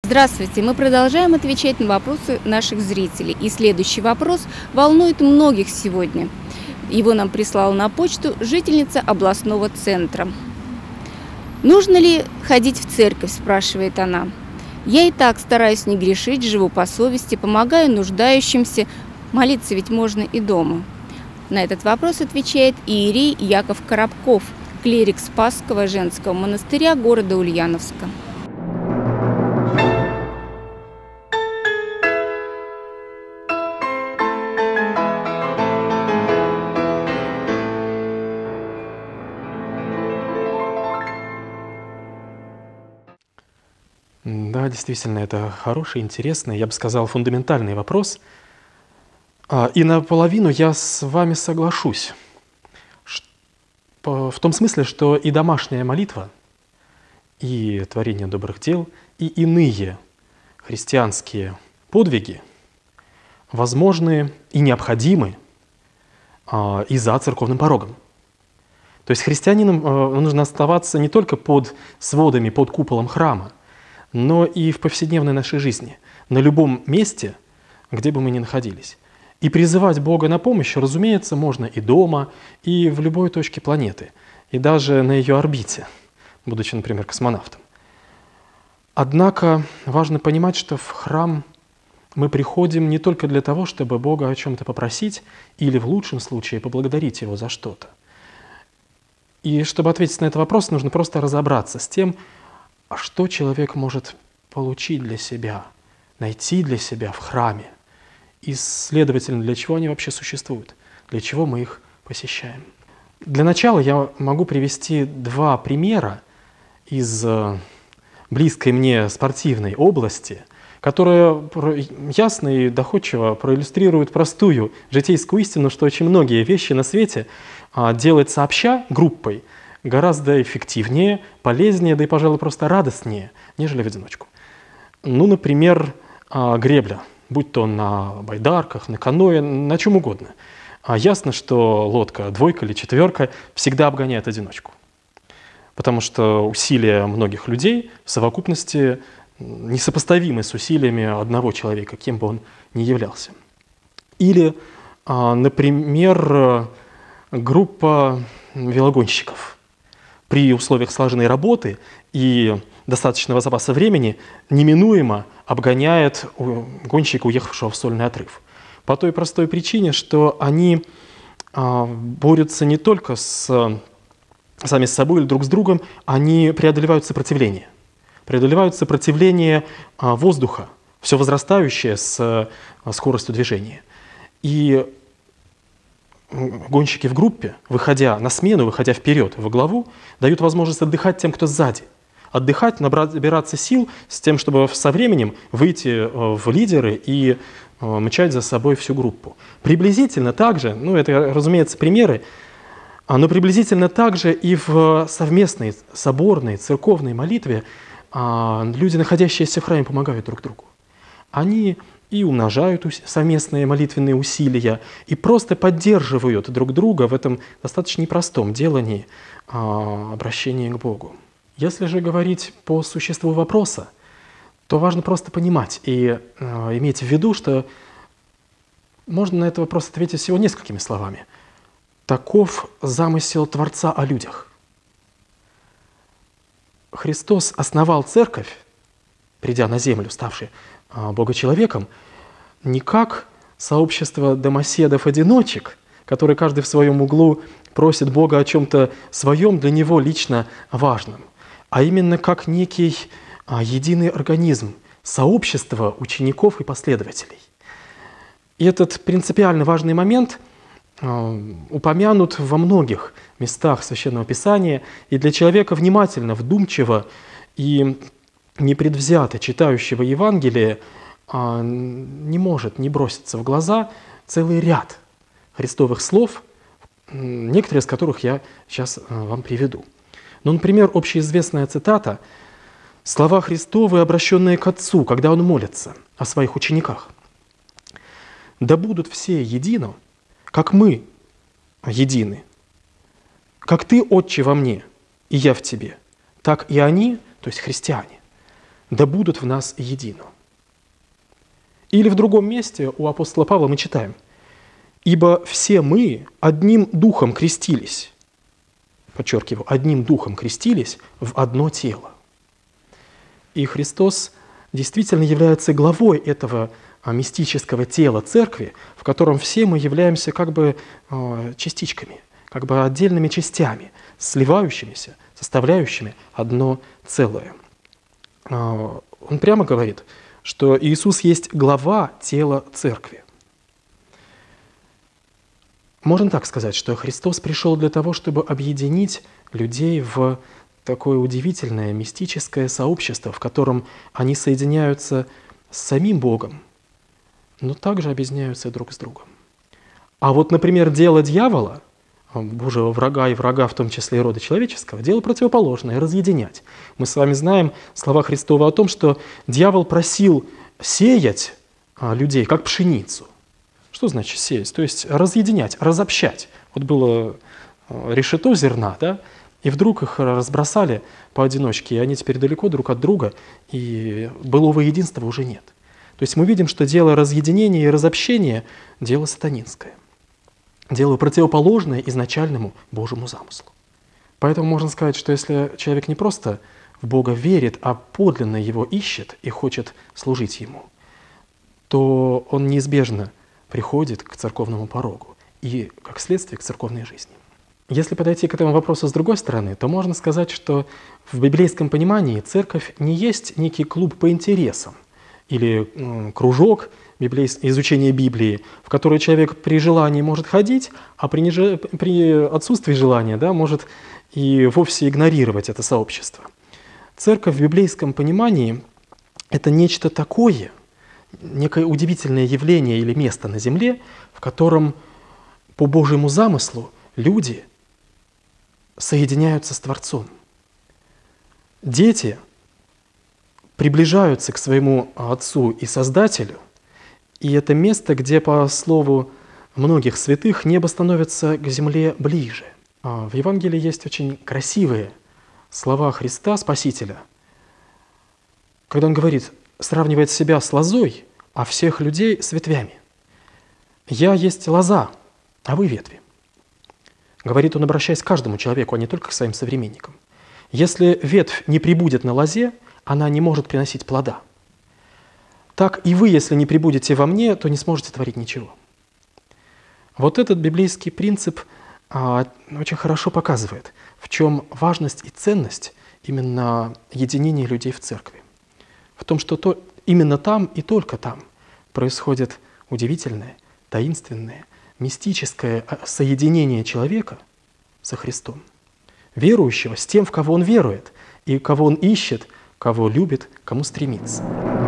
Здравствуйте! Мы продолжаем отвечать на вопросы наших зрителей. И следующий вопрос волнует многих сегодня. Его нам прислала на почту жительница областного центра. «Нужно ли ходить в церковь?» – спрашивает она. «Я и так стараюсь не грешить, живу по совести, помогаю нуждающимся. Молиться ведь можно и дома». На этот вопрос отвечает иерей Яков Коробков, клирик Спасского женского монастыря города Ульяновска. Да, действительно, это хороший, интересный, я бы сказал, фундаментальный вопрос. И наполовину я с вами соглашусь. В том смысле, что и домашняя молитва, и творение добрых дел, и иные христианские подвиги возможны и необходимы и за церковным порогом. То есть христианинам нужно оставаться не только под сводами, под куполом храма, но и в повседневной нашей жизни, на любом месте, где бы мы ни находились. И призывать Бога на помощь, разумеется, можно и дома, и в любой точке планеты, и даже на ее орбите, будучи, например, космонавтом. Однако важно понимать, что в храм мы приходим не только для того, чтобы Бога о чем-то попросить или, в лучшем случае, поблагодарить Его за что-то. И чтобы ответить на этот вопрос, нужно просто разобраться с тем, а что человек может получить для себя, найти для себя в храме? И, следовательно, для чего они вообще существуют? Для чего мы их посещаем? Для начала я могу привести два примера из близкой мне спортивной области, которые ясно и доходчиво проиллюстрируют простую житейскую истину, что очень многие вещи на свете делать сообща, группой, гораздо эффективнее, полезнее, да и, пожалуй, просто радостнее, нежели в одиночку. Ну, например, гребля, будь то на байдарках, на каноэ, на чем угодно. Ясно, что лодка двойка или четверка всегда обгоняет одиночку, потому что усилия многих людей в совокупности несопоставимы с усилиями одного человека, кем бы он ни являлся. Или, например, группа велогонщиков при условиях слаженной работы и достаточного запаса времени неминуемо обгоняет гонщика, уехавшего в сольный отрыв. По той простой причине, что они борются не только сами с собой или друг с другом, они преодолевают сопротивление. Преодолевают сопротивление воздуха, все возрастающее с скоростью движения. И гонщики в группе, выходя на смену, выходя вперед, во главу, дают возможность отдыхать тем, кто сзади. Отдыхать, набираться сил с тем, чтобы со временем выйти в лидеры и мчать за собой всю группу. Приблизительно так же, это, разумеется, примеры, но приблизительно так же и в совместной соборной церковной молитве люди, находящиеся в храме, помогают друг другу. Они и умножают совместные молитвенные усилия, и просто поддерживают друг друга в этом достаточно непростом делании обращения к Богу. Если же говорить по существу вопроса, то важно просто понимать и иметь в виду, что можно на этот вопрос ответить всего несколькими словами. Таков замысел Творца о людях. Христос основал церковь, придя на землю, ставший Бога-человеком, не как сообщество домоседов-одиночек, которые каждый в своем углу просит Бога о чем-то своем, для него лично важном, а именно как некий единый организм, сообщество учеников и последователей. И этот принципиально важный момент упомянут во многих местах Священного Писания, и для человека внимательно, вдумчиво и непредвзято читающего Евангелие не может не броситься в глаза целый ряд христовых слов, некоторые из которых я сейчас вам приведу. Например, общеизвестная цитата, слова Христовы, обращенные к Отцу, когда Он молится о своих учениках. «Да будут все едино, как мы едины, как Ты, Отче, во мне, и я в Тебе, так и они, то есть христиане, да будут в нас едино. Или в другом месте у апостола Павла мы читаем: «Ибо все мы одним духом крестились», подчеркиваю, одним духом крестились в одно тело. И Христос действительно является главой этого мистического тела церкви, в котором все мы являемся как бы частичками, как бы отдельными частями, сливающимися, составляющими одно целое. Он прямо говорит, что Иисус есть глава тела церкви. Можно так сказать, что Христос пришел для того, чтобы объединить людей в такое удивительное мистическое сообщество, в котором они соединяются с самим Богом, но также объединяются друг с другом. А вот, например, дело дьявола, Божьего врага и врага, в том числе и рода человеческого, дело противоположное – разъединять. Мы с вами знаем слова Христова о том, что дьявол просил сеять людей, как пшеницу. Что значит сеять? То есть разъединять, разобщать. Вот было решето зерна, да? И вдруг их разбросали поодиночке, и они теперь далеко друг от друга, и былого единства уже нет. То есть мы видим, что дело разъединения и разобщения – дело сатанинское. Дело противоположное изначальному Божьему замыслу. Поэтому можно сказать, что если человек не просто в Бога верит, а подлинно Его ищет и хочет служить Ему, то он неизбежно приходит к церковному порогу и, как следствие, к церковной жизни. Если подойти к этому вопросу с другой стороны, то можно сказать, что в библейском понимании церковь не есть некий клуб по интересам или кружок изучения Библии, в который человек при желании может ходить, а при отсутствии желания, да, может и вовсе игнорировать это сообщество. Церковь в библейском понимании – это нечто такое, некое удивительное явление или место на земле, в котором по Божьему замыслу люди соединяются с Творцом. Дети приближаются к своему Отцу и Создателю, и это место, где, по слову многих святых, небо становится к земле ближе. В Евангелии есть очень красивые слова Христа, Спасителя, когда Он говорит, сравнивает себя с лозой, а всех людей с ветвями. «Я есть лоза, а вы ветви». Говорит Он, обращаясь к каждому человеку, а не только к своим современникам. Если ветвь не пребудет на лозе, она не может приносить плода. Так и вы, если не пребудете во мне, то не сможете творить ничего. Вот этот библейский принцип очень хорошо показывает, в чем важность и ценность именно единения людей в церкви. В том, что именно там и только там происходит удивительное, таинственное, мистическое соединение человека со Христом, верующего с тем, в кого он верует, и кого он ищет, кого любит, кому стремится.